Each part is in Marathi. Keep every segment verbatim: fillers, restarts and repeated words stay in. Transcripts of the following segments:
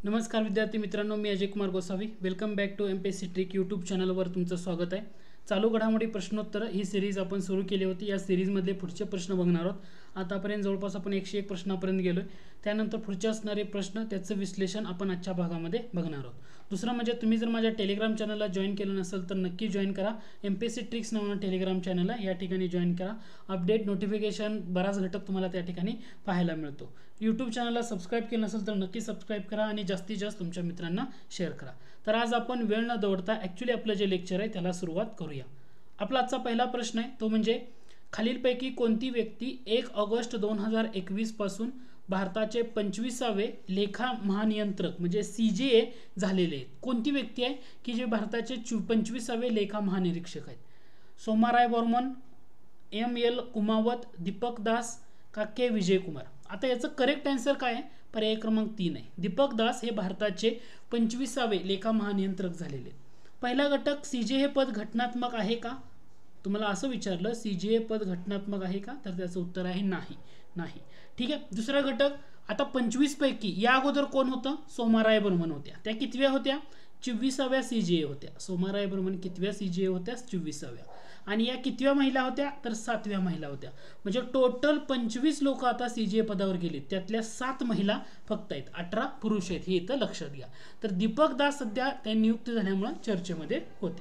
नमस्कार विद्यार्थी मित्रांनो, मी Ajay Kumar Gosavi. Welcome back to MPSC trick YouTube चॅनलवर तुमचं स्वागत आहे. चालू घडामोडी प्रश्नोत्तर ही सिरीज आपण सुरू केली होती. या सिरीजमधले पुढचे प्रश्न बघणार आहोत. आतापर्यंत जवळपास आपण एकशे एक प्रश्नापर्यंत गेलोय. त्यानंतर पुढचे असणारे प्रश्न त्याचं विश्लेषण आपण आजच्या भागामध्ये बघणार आहोत. दुसरं म्हणजे तुम्ही जर माझ्या टेलिग्राम चॅनलला जॉईन केलं नसेल तर नक्की जॉईन करा. एमपीएससी ट्रिक्स नावानं टेलिग्राम चॅनल आहे, या ठिकाणी जॉईन करा. अपडेट नोटिफिकेशन बराच घटक तुम्हाला त्या ठिकाणी पाहायला मिळतो. यूट्यूब चॅनलला सबस्क्राईब केलं नसेल तर नक्की सबस्क्राईब करा आणि जास्तीत जास्त तुमच्या मित्रांना शेअर करा. तर आज आपण वेळ न दवडता ॲक्च्युली आपलं जे लेक्चर आहे त्याला सुरुवात करूया. आपला आजचा पहिला प्रश्न आहे तो म्हणजे खालीलपैकी कोणती व्यक्ती एक ऑगस्ट दोन हजार एकवीस पासून भारताचे पंचवीसावे लेखा महानियंत्रक म्हणजे सी जे ए झालेले आहेत. कोणती व्यक्ती आहे की जे भारताचे पंचवीसावे लेखा महानिरीक्षक आहेत? सोमाराय बर्मन, एम एल कुमावत, दीपक दास का के विजय कुमार? आता याचं करेक्ट आन्सर काय आहे? पर्याय क्रमांक तीन आहे. दीपक दास हे भारताचे पंचवीसावे लेखा महानियंत्रक झालेले. पहिला घटक, सीजे हे पद घटनात्मक आहे का? तुम्हाला असं विचारलं, सीजे हे पद घटनात्मक आहे का? तर त्याचं उत्तर आहे नाही. नाही. ठीक आहे. दुसरा घटक, आता पंचवीस पैकी या अगोदर कोण होतं? सोमाराय बर्मन होत्या. त्या कितव्या होत्या? चोवीसाव्या सीजे होत्या. सोमाराय बर्मन कितव्या सीजे होत्या? चोवीसाव्या. आणि या कितव्या महिला होत्या? तर सातव्या महिला होत्या. म्हणजे टोटल पंचवीस लोक आता सीजे पदावर गेले, त्यातल्या सात महिला फक्त आहेत, अठरा पुरुष आहेत. हे इथं लक्षात घ्या. तर दीपक दास सध्या त्या नियुक्त झाल्यामुळे चर्चेमध्ये होते.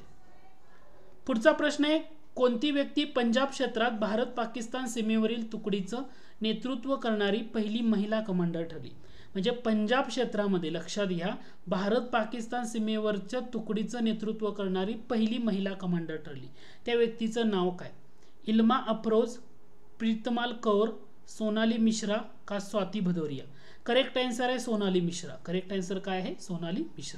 पुढचा प्रश्न आहे, कोणती व्यक्ती पंजाब क्षेत्रात भारत पाकिस्तान सीमेवरील तुकडीचं नेतृत्व करणारी पहिली महिला कमांडर ठरली? म्हणजे पंजाब क्षेत्रामध्ये लक्षात घ्या, भारत पाकिस्तान सीमेवरच्या तुकडीचं नेतृत्व करणारी पहिली महिला कमांडर ठरली. त्या व्यक्तीचं नाव काय? इल्मा अफरोज, प्रीतमाल कौर, सोनाली मिश्रा का स्वाती भदौरिया? करेक्ट आन्सर आहे सोनाली मिश्रा. करेक्ट आन्सर काय आहे? सोनाली मिश्रा.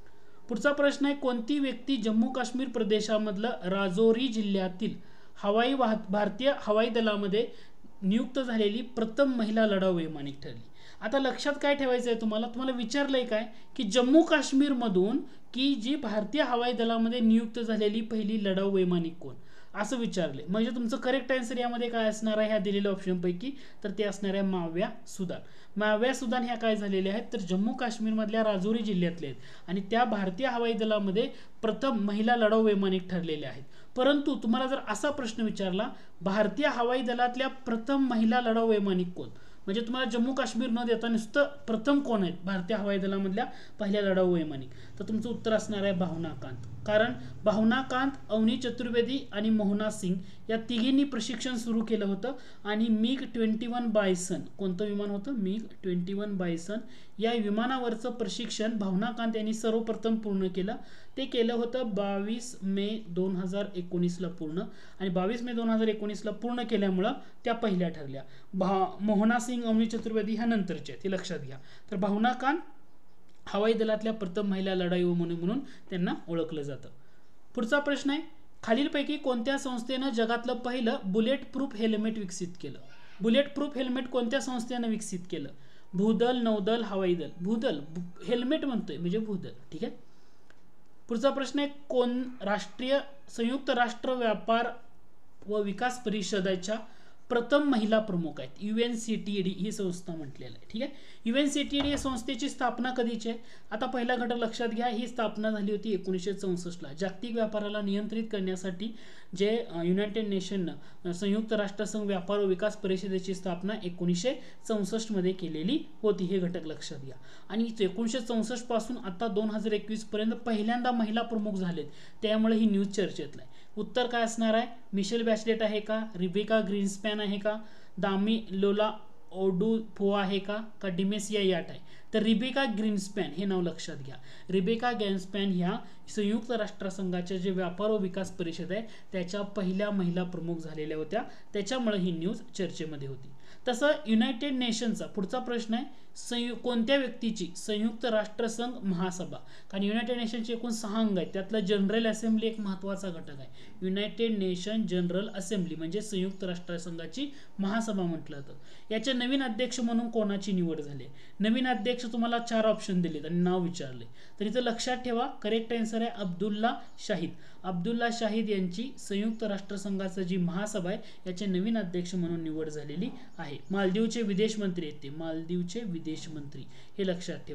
पुढचा प्रश्न आहे, कोणती व्यक्ती जम्मू काश्मीर प्रदेशामधलं राजौरी जिल्ह्यातील हवाई वाहत भारतीय हवाई दलामध्ये नियुक्त झालेली प्रथम महिला लढाऊ वैमानिक ठरली? आता लक्षात काय ठेवायचं आहे तुम्हाला? तुम्हाला विचारलंय काय की जम्मू काश्मीर मधून की जी भारतीय हवाई दलामध्ये नियुक्त झालेली पहिली लढाऊ वैमानिक कोण, असं विचारले. म्हणजे तुमचं करेक्ट आन्सर यामध्ये काय असणार आहे ह्या दिलेल्या ऑप्शन पैकी? तर ते असणार आहे माव्या सुदान. माव्या सुदान ह्या काय झालेल्या आहेत? तर जम्मू काश्मीर मधल्या राजौरी जिल्ह्यातले आहेत आणि त्या भारतीय हवाई दलामध्ये प्रथम महिला लढाऊ वैमानिक ठरलेल्या आहेत. परंतु तुम्हाला जर असा प्रश्न विचारला, भारतीय हवाई दलातल्या प्रथम महिला लढाऊ वैमानिक कोण, म्हणजे तुम्हाला जम्मू काश्मीर न देता नुसतं प्रथम कोण आहेत भारतीय हवाई दलामधल्या पहिल्या लढाऊ वैमानिक, तर तुमचं उत्तर असणार आहे भावना कांत. कारण भावना कांत, अवनी चतुर्वेदी आणि मोहना सिंग या तिघींनी प्रशिक्षण सुरू केलं होतं आणि मिग ट्वेंटी वन बायसन, कोणतं विमान होतं? मिग ट्वेंटी वन बायसन या विमानावरचं प्रशिक्षण भावना कांत यांनी सर्वप्रथम पूर्ण केलं. ते केलं होतं बावीस मे दोन हजार एकोणीसला पूर्ण, आणि बावीस मे दोन हजार एकोणीसला पूर्ण केल्यामुळं त्या पहिल्या ठरल्या. भा मोहना सिंग, अवनी चतुर्वेदी ह्या नंतरच्या, ते लक्षात घ्या. तर भावना कांत हवाई दलातल्या प्रथम महिला लढाई वैमानिक म्हणून त्यांना ओळखलं जातं. पुढचा प्रश्न आहे, खालीलपैकी कोणत्या संस्थेनं जगातलं पहिलं बुलेट प्रूफ हेल्मेट विकसित केलं? बुलेट प्रूफ हेल्मेट कोणत्या संस्थेनं विकसित केलं? भूदल, नौदल, हवाई दल? भूदल. हेल्मेट म्हणतोय म्हणजे भूदल. ठीक आहे. पुढचा प्रश्न आहे, कोण राष्ट्रीय संयुक्त राष्ट्र व्यापार व विकास परिषदेच्या प्रथम महिला प्रमुख आहेत? यूएनसीटीडी ही संस्था म्हटलेलं आहे. ठीक आहे. यूएनसीटीडी या संस्थेची स्थापना कधीची आहे? आता पहिला घटक लक्षात घ्या, ही स्थापना झाली होती एकोणीसशे चौसष्टला. जागतिक व्यापाराला नियंत्रित करण्यासाठी जे युनायटेड नेशननं संयुक्त राष्ट्रसंघ व्यापार व विकास परिषदेची स्थापना एकोणीसशे चौसष्ट मध्ये केलेली होती. हे घटक लक्षात घ्या. आणि एकोणीसशे चौसष्ट पासून आता दोन हजार एकवीस पर्यंत पहिल्यांदा महिला प्रमुख झालेत, त्यामुळे ही न्यूज चर्चेतला आहे. उत्तर काय असणार आहे? मिशेल बॅचलेट आहे का? रिबेका ग्रीन्सपॅन आहे का? दामी लोला ओडुफो आहे का? का डिमेसिया याट आहे? तर रिबेका ग्रीन्सपॅन हे नाव लक्षात घ्या. रिबेका ग्रीन्सपॅन ह्या संयुक्त राष्ट्रसंघाच्या जे व्यापार व विकास परिषद आहे त्याच्या पहिल्या महिला प्रमुख झालेल्या होत्या, त्याच्यामुळे ही न्यूज चर्चेमध्ये होती. तसं युनायटेड नेशनचा पुढचा प्रश्न आहे, संयु कोणत्या व्यक्तीची संयुक्त राष्ट्रसंघ महासभा? कारण युनायटेड नेशनचे एकूण सहा अंग आहेत, त्यातलं जनरल असेंब्ली एक महत्त्वाचा घटक आहे. युनायटेड नेशन जनरल असेंब्ली म्हणजे संयुक्त राष्ट्रसंघाची महासभा म्हटलं जातं. याचे नवीन अध्यक्ष म्हणून कोणाची निवड झाली? नवीन अध्यक्ष तुम्हाला चार ऑप्शन दिलेत आणि नाव विचारले, तर इथं लक्षात ठेवा करेक्ट आन्सर आहे अब्दुल्ला शाहिद. अब्दुल्ला शाहिद यांची संयुक्त राष्ट्रसंघाची जी महासभा आहे याचे नवीन अध्यक्ष म्हणून निवड झालेली आहे. मालदीवचे विदेश मंत्री आहेत ते, मालदीवचे विदेश मंत्री, हे लक्षात ठेवा.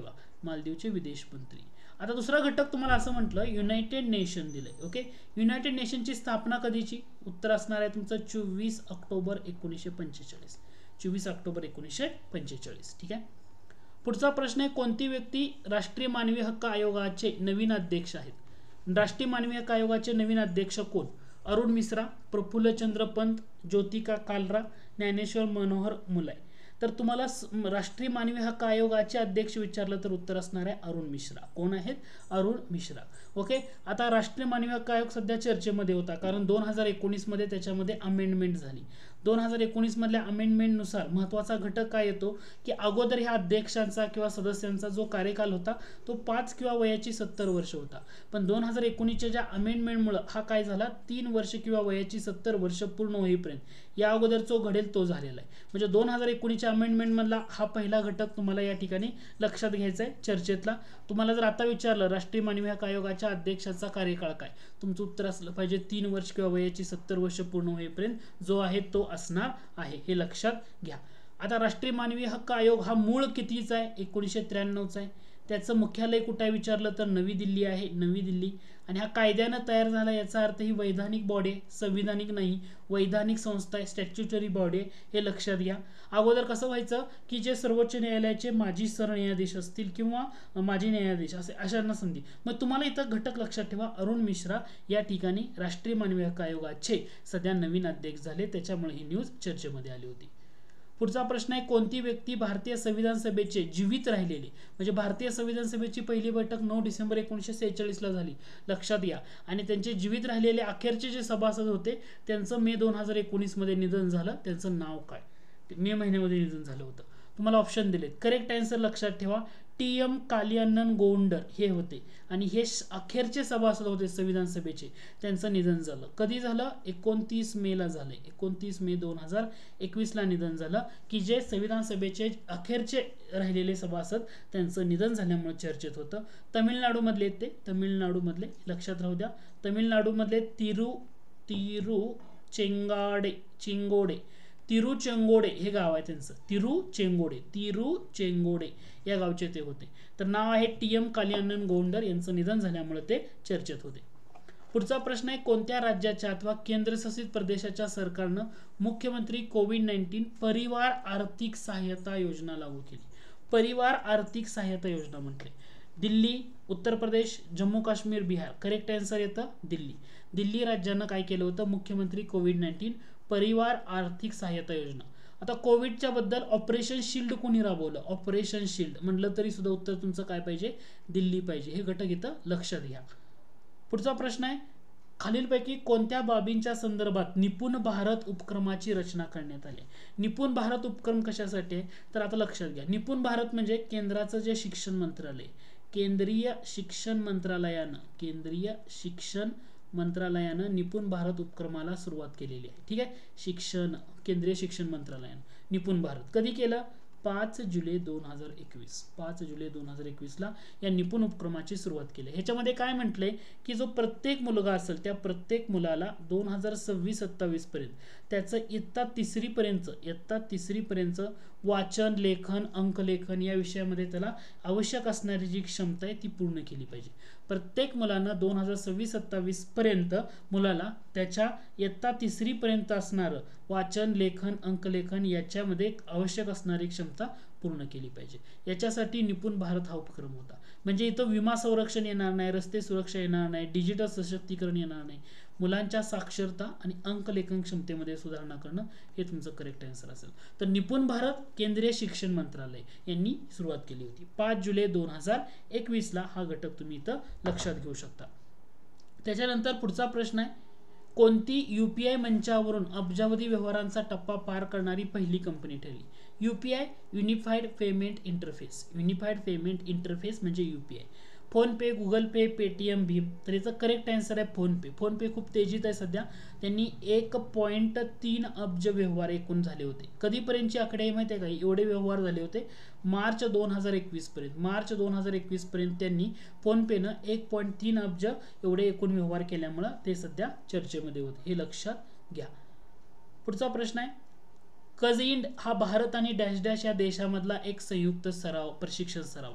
मालदीवचे विदेश मंत्री. आता दुसरा घटक तुम्हाला असं म्हटलं युनायटेड नेशन दिलंय. ओके, युनायटेड नेशनची स्थापना कधीची? उत्तर असणार आहे तुमचं चोवीस ऑक्टोबर एकोणीसशे पंचेचाळीस. चोवीस ऑक्टोबर एकोणीसशे पंचेचाळीस. ठीक आहे. पुढचा प्रश्न आहे कोणती व्यक्ती राष्ट्रीय मानवी हक्क आयोगाचे नवीन अध्यक्ष आहेत? राष्ट्रीय मानवी हक्क आयोगाचे नवीन अध्यक्ष कोण? अरुण मिश्रा, प्रफुल्लचंद्र पंत, ज्योतिका कालरा, ज्ञानेश्वर मनोहर मुलाय. तर तुम्हाला राष्ट्रीय मानवी हक्क आयोगाचे अध्यक्ष विचारलं तर उत्तर असणार आहे अरुण मिश्रा. कोण आहेत? अरुण मिश्रा. ओके, आता राष्ट्रीय मानवी हक्क आयोग सध्या चर्चेमध्ये होता कारण दोन हजार एकोणीस मध्ये त्याच्यामध्ये अमेंडमेंट झाली. दोन हजार एकोणीस मधल्या अमेंडमेंट नुसार महत्वाचा घटक काय येतो की अगोदर ह्या अध्यक्षांचा किंवा सदस्यांचा जो कार्यकाल होता तो पाच किंवा वयाची सत्तर वर्ष होता. पण दोन हजार एकोणीसच्या ज्या अमेंडमेंटमुळे हा काय झाला तीन वर्ष किंवा वयाची सत्तर वर्ष पूर्ण होईपर्यंत या अगोदर जो घडेल तो झालेला आहे. म्हणजे दोन हजार एकोणीसच्या अमेंडमेंट मधला हा पहिला घटक तुम्हाला या ठिकाणी लक्षात घ्यायचा आहे चर्चेतला. तुम्हाला जर आता विचारलं राष्ट्रीय मानवी हक्क आयोगाच्या अध्यक्षाचा कार्यकाळ काय, तुमचं उत्तर असलं पाहिजे तीन वर्ष किंवा वयाची सत्तर वर्ष पूर्ण होईपर्यंत जो आहे तो असणार आहे. हे लक्षात घ्या. आता राष्ट्रीय मानवी हक्क आयोग हा मूळ कितीचा आहे? एकोणीसशे त्र्याण्णवचा आहे. त्याचं मुख्यालय कुठे आहे विचारलं तर नवी दिल्ली आहे. नवी दिल्ली. आणि हा कायद्यानं तयार झाला याचा अर्थ ही वैधानिक बॉडी आहे, संविधानिक नाही, वैधानिक संस्था आहे, स्टॅच्युटरी बॉडी आहे. हे लक्षात घ्या. अगोदर कसं व्हायचं की जे सर्वोच्च न्यायालयाचे माजी सरन्यायाधीश असतील किंवा माजी न्यायाधीश असे अशांना संधी. मग तुम्हाला इथं घटक लक्षात ठेवा अरुण मिश्रा या ठिकाणी राष्ट्रीय मानवी हक्क आयोगाचे सध्या नवीन अध्यक्ष झाले, त्याच्यामुळे ही न्यूज चर्चेमध्ये आली होती. पुढचा प्रश्न आहे कोणती व्यक्ती भारतीय संविधान सभेचे जीवित राहिलेले, म्हणजे भारतीय संविधान सभेची पहिली बैठक नऊ डिसेंबर एकोणीसशे सेहेचाळीस ला झाली, लक्षात घ्या. आणि त्यांचे जीवित राहिलेले अखेरचे जे सभासद होते त्यांचं मे दोन हजार एकोणीस मध्ये निधन झालं. त्यांचं नाव काय? मे महिन्यामध्ये निधन झालं होतं. तुम्हाला ऑप्शन दिलेत. करेक्ट आन्सर लक्षात ठेवा टी एम कालियानन गोंडर हे होते आणि हे अखेरचे सभासद होते संविधान सभेचे. त्यांचं निधन झालं. कधी झालं? एकोणतीस मे ला झालं. एकोणतीस मे दोन हजार एकवीस ला निधन झालं की जे संविधान सभेचे अखेरचे राहिलेले सभासद त्यांचं निधन झाल्यामुळे चर्चेत होतं. तमिळनाडू मधले ते तमिळनाडू मधले लक्षात राहू द्या. तमिळनाडू मधले तिरू तिरू चेंगाडे चिंगोडे तिरुचेंगोडे हे गाव आहे त्यांचं. तिरुचेंगोडे तिरुचेंगोडे या गावचे ते होते. तर नाव आहे टी एम कालियानन गोंडर. यांचं निधन झाल्यामुळे ते चर्चेत होते. पुढचा प्रश्न आहे कोणत्या राज्याच्या अथवा केंद्रशासित प्रदेशाच्या सरकारनं मुख्यमंत्री कोविड नाईन्टीन परिवार आर्थिक सहायता योजना लागू केली? परिवार आर्थिक सहायता योजना म्हटले. दिल्ली, उत्तर प्रदेश, जम्मू काश्मीर, बिहार. करेक्ट आन्सर येतं दिल्ली. दिल्ली राज्यानं काय केलं होतं? मुख्यमंत्री कोविड नाईन्टीन परिवार आर्थिक सहायता योजना. आता कोविडच्या बद्दल ऑपरेशन शिल्ड कोणी राबवलं? ऑपरेशन शिल्ड म्हटलं तरी सुद्धा उत्तर तुमचं काय पाहिजे? दिल्ली पाहिजे. हे घटक इथं लक्षात घ्या. पुढचा प्रश्न आहे खालीलपैकी कोणत्या बाबींच्या संदर्भात निपुण भारत उपक्रमाची रचना करण्यात आली? निपुण भारत उपक्रम कशासाठी आहे? तर आता लक्षात घ्या. निपुण भारत म्हणजे केंद्राचं जे शिक्षण मंत्रालय, केंद्रीय शिक्षण मंत्रालयानं केंद्रीय शिक्षण मंत्रालयानं निपुण भारत उपक्रमाला सुरुवात केलेली आहे. ठीक आहे. शिक्षण केंद्रीय शिक्षण मंत्रालयानं निपुण भारत कधी केलं? पाच जुलै दोन हजार एकवीस. पाच जुलै दोन हजार एकवीस ला या निपुण उपक्रमाची सुरुवात केली. ह्याच्यामध्ये काय म्हटलंय की जो प्रत्येक मुलगा असेल त्या प्रत्येक मुलाला दोन हजार सव्वीस सत्तावीस पर्यंत त्याचं इयत्ता तिसरी पर्यंत इयत्ता तिसरी पर्यंत वाचन, लेखन, अंकलेखन या विषयामध्ये त्याला आवश्यक असणारी जी क्षमता आहे ती पूर्ण केली पाहिजे. प्रत्येक मुलांना दोन हजार सव्वीस सत्तावीस पर्यंत मुलाला त्याच्या इयत्ता तिसरी पर्यंत असणारं वाचन, लेखन, अंकलेखन याच्यामध्ये आवश्यक असणारी क्षमता पूर्ण केली पाहिजे. याच्यासाठी निपुण भारत हा उपक्रम होता. म्हणजे इथं विमा संरक्षण येणार नाही, रस्ते सुरक्षा येणार नाही, डिजिटल सशक्तीकरण येणार नाही, मुलांच्या साक्षरता आणि अंकलेखन क्षमतेमध्ये सुधारणा करणं हे तुमचं करेक्ट आन्सर असेल. तर निपुण भारत केंद्रीय शिक्षण मंत्रालय यांनी सुरुवात केली होती. पाच जुलै दोन हजार एकवीस ला हा घटक तुम्ही इथं लक्षात घेऊ शकता. त्याच्यानंतर पुढचा प्रश्न आहे कोणती यूपीआय मंचावरून अब्जावधी व्यवहारांचा टप्पा पार करणारी पहिली कंपनी ठरली? UPI unified payment interface. Unified payment interface म्हणजे UPI. PhonePe, Google pay, Paytm, Bhim. तर याचं करेक्ट आन्सर आहे फोन पे. फोन पे खूप तेजीत आहे सध्या. त्यांनी एक पॉईंट तीन अब्ज व्यवहार एकूण झाले होते. कधीपर्यंतची आकडे माहिती आहे का? एवढे व्यवहार झाले होते मार्च दोन हजार एकवीस पर्यंत. मार्च दोन हजार एकवीस पर्यंत त्यांनी फोन पेनं एक पॉईंट तीन अब्ज एवढे एकूण व्यवहार केल्यामुळे ते सध्या चर्चेमध्ये होते. हे लक्षात घ्या. पुढचा प्रश्न आहे कझिंड हा भारत आणि डॅश डॅश या देशामधला एक संयुक्त सराव प्रशिक्षण सराव आहे.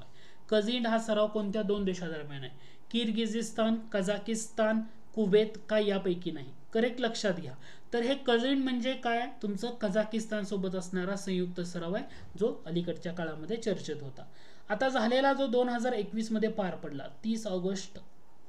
कझिंड हा सराव कोणत्या दोन देशादरम्यान आहे? किर्गिझिस्तान, कझाकिस्तान, कुवेत का यापैकी नाही? करेक्ट लक्षात घ्या. तर हे कझिंड म्हणजे काय? तुमचं कझाकिस्तान सोबत असणारा संयुक्त सराव आहे, जो अलीकडच्या काळामध्ये चर्चेत होता. आता झालेला जो दोन हजार एकवीस मध्ये पार पडला, तीस ऑगस्ट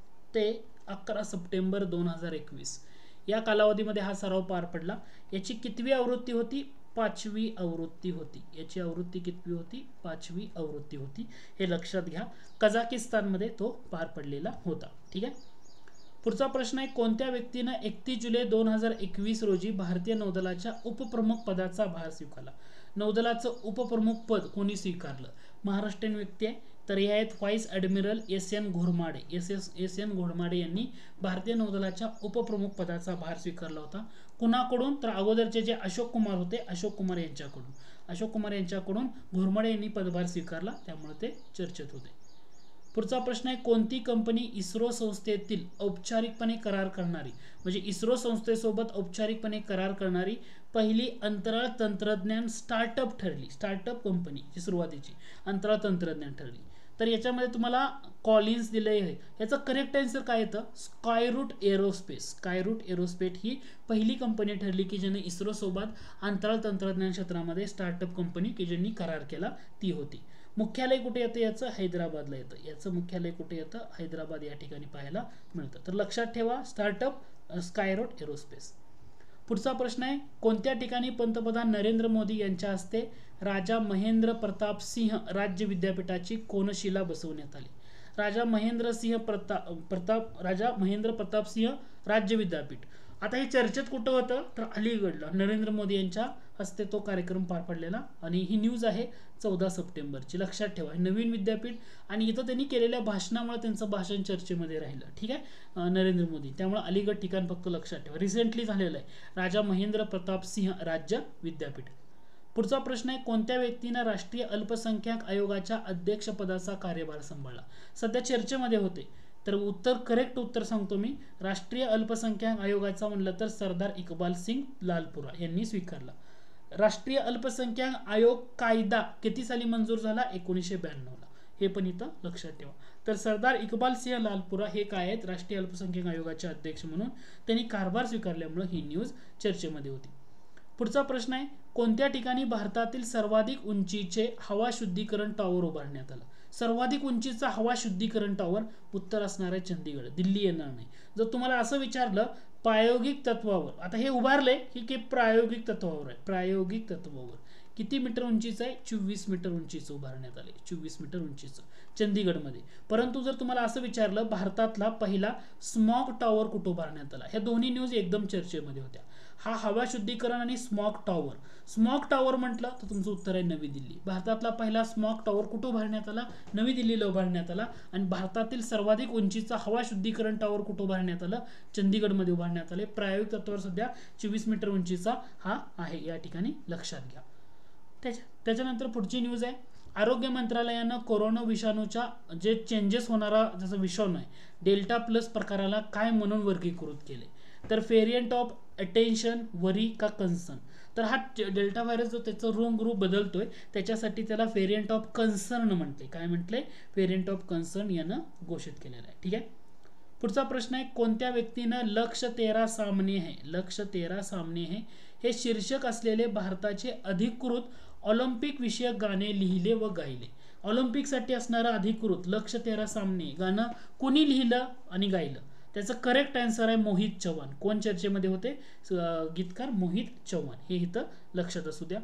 ते अकरा सप्टेंबर दोन हजार एकवीस या कालावधीमध्ये हा सराव पार पडला. याची कितवी आवृत्ती होती? पाचवी आवृत्ती होती. याची आवृत्ती कितवी होती? पाचवी आवृत्ती होती. हे लक्षात घ्या. कझाकिस्तानमध्ये तो पार पडलेला होता. ठीक आहे. पुढचा प्रश्न आहे, कोणत्या व्यक्तीने एकतीस जुलै दोन हजार एकवीस रोजी भारतीय नौदलाच्या उपप्रमुख पदाचा भार स्वीकारला? नौदलाचं उपप्रमुख पद कोणी स्वीकारलं? महाराष्ट्रीयन व्यक्ती आहे. तर हे आहेत vice admiral S N Ghormade. S S S N Ghormade यांनी भारतीय नौदलाच्या उपप्रमुख पदाचा भार स्वीकारला होता. कुणाकडून? तर अगोदरचे जे अशोक कुमार होते, अशोक कुमार यांच्याकडून अशोक कुमार यांच्याकडून घोडमाडे यांनी पदभार स्वीकारला, त्यामुळे ते चर्चेत होते. पुढचा प्रश्न आहे, कोणती कंपनी इस्रो संस्थेतील औपचारिकपणे करार करणारी, म्हणजे इस्रो संस्थेसोबत औपचारिकपणे करार करणारी पहिली अंतराळ तंत्रज्ञान स्टार्टअप ठरली? स्टार्टअप कंपनी जी सुरुवातीची अंतराळ तंत्रज्ञान ठरली. तर याच्यामध्ये तुम्हाला कॉलिन्स दिले आहे. याचं करेक्ट आन्सर काय येतं? Skyroot Aerospace. स्कायरूट एरोस्पेस ही पहिली कंपनी ठरली की ज्याने इस्रो सोबत अंतराळ तंत्रज्ञान क्षेत्रामध्ये स्टार्टअप कंपनी की ज्यांनी करार केला ती होती. मुख्यालय कुठे येतं याचं? हैदराबादला येतं. याचं मुख्यालय कुठे येतं? हैदराबाद या ठिकाणी पाहायला मिळतं. तर लक्षात ठेवा, स्टार्टअप स्कायरूट एरोस्पेस. पुढचा प्रश्न आहे, कोणत्या ठिकाणी पंतप्रधान नरेंद्र मोदी यांच्या हस्ते राजा महेंद्र प्रताप सिंह राज्य विद्यापीठाची कोनशिला बसवण्यात आली? राजा महेंद्र सिंह प्रताप प्रताप राजा महेंद्र प्रताप सिंह राज्य विद्यापीठ. आता हे चर्चेत कुठं होतं? तर अलीगडला नरेंद्र मोदी यांच्या हस्ते तो कार्यक्रम पार पडलेला, आणि ही न्यूज आहे चौदा सप्टेंबरची. लक्षात ठेवा, हे नवीन विद्यापीठ, आणि इथं त्यांनी केलेल्या भाषणामुळे त्यांचं भाषण चर्चेमध्ये राहिलं. ठीक आहे, नरेंद्र मोदी. त्यामुळे अलीगड ठिकाण फक्त लक्षात ठेवा. रिसेंटली झालेलं आहे राजा महेंद्र प्रताप सिंह राज्य विद्यापीठ. पुढचा प्रश्न आहे, कोणत्या व्यक्तीने राष्ट्रीय अल्पसंख्याक आयोगाच्या अध्यक्षपदाचा कार्यभार सांभाळला? सध्या चर्चेमध्ये होते. तर उत्तर करेक्ट उत्तर सांगतो मी. राष्ट्रीय अल्पसंख्याक आयोगाचा म्हणलं तर सरदार इक्बाल सिंग लालपुरा यांनी स्वीकारला. राष्ट्रीय अल्पसंख्याक आयोग कायदा किती साली मंजूर झाला? एकोणीसशे ब्याण्णव ला. हे पण इथं लक्षात ठेवा. तर सरदार इक्बाल सिंह लालपुरा हे काय आहेत? राष्ट्रीय अल्पसंख्याक आयोगाचे अध्यक्ष म्हणून त्यांनी कारभार स्वीकारल्यामुळे ही न्यूज चर्चेमध्ये होती. पुढचा प्रश्न आहे, कोणत्या ठिकाणी भारतातील सर्वाधिक उंचीचे हवा शुद्धीकरण टॉवर उभारण्यात आलं? सर्वाधिक उंचीचा हवा शुद्धीकरण टॉवर उत्तर असणार आहे चंदीगड. दिल्ली येणार नाही. जर तुम्हाला असं विचारलं प्रायोगिक तत्वावर, आता हे उभारले की की प्रायोगिक तत्वावर आहे. प्रायोगिक तत्वावर किती मीटर उंचीचं आहे? चोवीस मीटर उंचीचं उभारण्यात आले. चोवीस मीटर उंचीचं चंदीगडमध्ये. परंतु जर तुम्हाला असं विचारलं भारतातला पहिला स्मॉग टॉवर कुठं उभारण्यात आला, ह्या दोन्ही न्यूज एकदम चर्चेमध्ये होत्या. हा हवा शुद्धीकरण आणि स्मॉग टॉवर. स्मॉग टॉवर म्हटलं तर तुमचं उत्तर आहे नवी दिल्ली. भारतातला पहिला स्मॉग टॉवर कुठं उभारण्यात आला? नवी दिल्लीला उभारण्यात आला. आणि भारतातील सर्वाधिक उंचीचा हवा शुद्धीकरण टॉवर कुठं उभारण्यात आलं? चंदीगडमध्ये उभारण्यात आले. प्रायोगिक तत्वावर सध्या चोवीस मीटर उंचीचा हा आहे, या ठिकाणी लक्षात घ्या. त्याच्या त्याच्यानंतर पुढची न्यूज आहे, आरोग्य मंत्रालयानं कोरोना विषाणूच्या जे चेंजेस होणारा जसं विषाणू आहे डेल्टा प्लस प्रकाराला काय म्हणून वर्गीकृत केले? तर व्हेरियंट ऑफ अटेन्शन, वरी का कन्सर्न? तर हा डेल्टा व्हायरस जो त्याचं रोग रूप बदलतोय त्याच्यासाठी त्याला व्हेरियंट ऑफ कन्सर्न म्हटले. काय म्हटले? व्हेरियंट ऑफ कन्सर्न यानं घोषित केलेलं आहे. ठीक आहे. पुढचा प्रश्न आहे, कोणत्या व्यक्तीनं लक्ष तेरा सामने है लक्ष तेरा सामने है हे शीर्षक असलेले भारताचे अधिकृत ऑलिम्पिक विषयक गाणे लिहिले व गायले? ऑलिम्पिकसाठी असणारं अधिकृत लक्ष तेरा सामने गाणं कुणी लिहिलं आणि गायलं? त्याचं करेक्ट आन्सर आहे मोहित चव्हाण. कोण चर्चेमध्ये होते? गीतकार मोहित चव्हाण. हे इथं लक्षात असू द्या.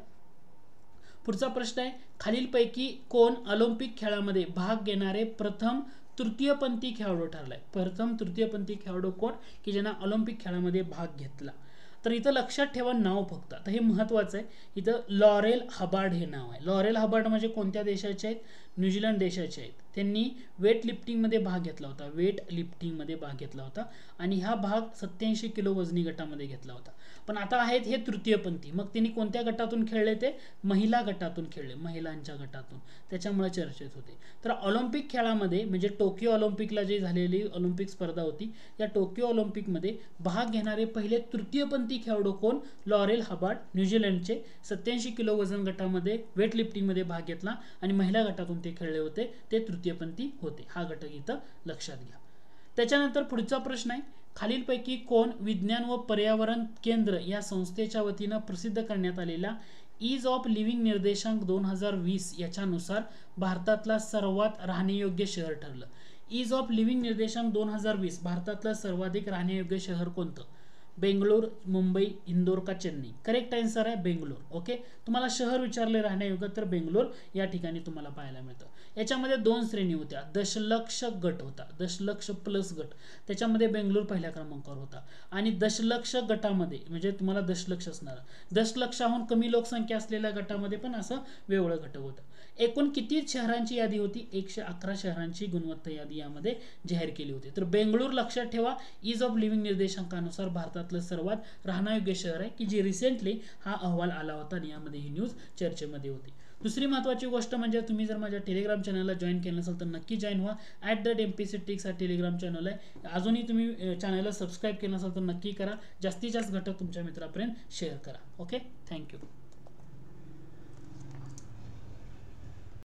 पुढचा प्रश्न आहे, खालीलपैकी कोण ऑलिम्पिक खेळामध्ये भाग घेणारे प्रथम तृतीयपंथी खेळाडू ठरलाय? प्रथम तृतीयपंथी खेळाडू कोण की ज्यांना ऑलिम्पिक खेळामध्ये भाग घेतला? तर इथं लक्षात ठेवा नाव फक्त. आता हे महत्वाचं आहे. इथं लॉरेल हबार्ड हे नाव आहे. लॉरेल हबार्ड म्हणजे कोणत्या देशाचे आहेत? न्यूझीलंड देशाचे आहेत. त्यांनी वेट लिफ्टिंगमध्ये भाग घेतला होता. वेट लिफ्टिंगमध्ये भाग घेतला होता आणि हा भाग सत्याऐंशी किलो वजनी गटामध्ये घेतला होता. पण आता आहेत हे तृतीयपंथी. मग त्यांनी कोणत्या गटातून खेळले? ते महिला गटातून खेळले, महिलांच्या गटातून. त्याच्यामुळे चर्चेत होते. तर ऑलिम्पिक खेळामध्ये म्हणजे टोकियो ऑलिम्पिकला जी झालेली ऑलिम्पिक स्पर्धा होती, या टोकियो ऑलिम्पिकमध्ये भाग घेणारे पहिले तृतीयपंथी खेळाडू कोण? लॉरेल हबार्ड, न्यूझीलंडचे. सत्याऐंशी किलो वजन गटामध्ये वेट लिफ्टिंगमध्ये भाग घेतला आणि महिला गटातून कोणते खेळले होते, ते तृतीयपंथी होते. हा घटक इथं लक्षात घ्या. त्याच्यानंतर पुढचा प्रश्न आहे, खालीलपैकी कोण विज्ञान व पर्यावरण केंद्र या संस्थेच्या वतीनं प्रसिद्ध करण्यात आलेला ईज ऑफ लिव्हिंग निर्देशांक दोन हजार वीस याच्यानुसार भारतातला सर्वात राहण्यायोग्य शहर ठरलं. ईज ऑफ लिव्हिंग निर्देशांक दोन हजार वीस भारतातलं सर्वाधिक राहण्यायोग्य शहर कोणतं? बेंगलोर, मुंबई, इंदोर का चेन्नई? करेक्ट आन्सर आहे बेंगलोर. ओके, तुम्हाला शहर विचारले राहण्यायोग्य तर बेंगलोर या ठिकाणी तुम्हाला पाहायला मिळतं. याच्यामध्ये दोन श्रेणी होत्या, दशलक्ष गट होता, दशलक्ष प्लस गट, त्याच्यामध्ये बेंगलोर पहिल्या क्रमांकावर होता. आणि दशलक्ष गटामध्ये म्हणजे तुम्हाला दशलक्ष असणार, दशलक्षाहून कमी लोकसंख्या असलेल्या गटामध्ये पण असं वेगळं घटक होतं. एकूण किती शहरांची यादी होती? एकशे अकरा शहरांची गुणवत्ता यादी यामध्ये जाहीर केली होती. तर बेंगलोर लक्षात ठेवा, ईज ऑफ लिव्हिंग निर्देशांकानुसार भारतातलं सर्वात राहण्यायोग्य शहर आहे, की जे रिसेंटली हा अहवाल आला होता आणि यामध्ये ही न्यूज चर्चेमध्ये होती. दुसरी महत्त्वाची गोष्ट म्हणजे तुम्ही जर माझ्या टेलिग्राम चॅनलला जॉईन केलं नसेल तर नक्की जॉईन व्हा. ॲट द एमपीएससी ट्रिक्स हा टेलिग्राम चॅनल आहे. अजूनही तुम्ही चॅनलला सबस्क्राईब केलं नसेल तर नक्की करा. जास्तीत जास्त घटक तुमच्या मित्रापर्यंत शेअर करा. Okay, thank you.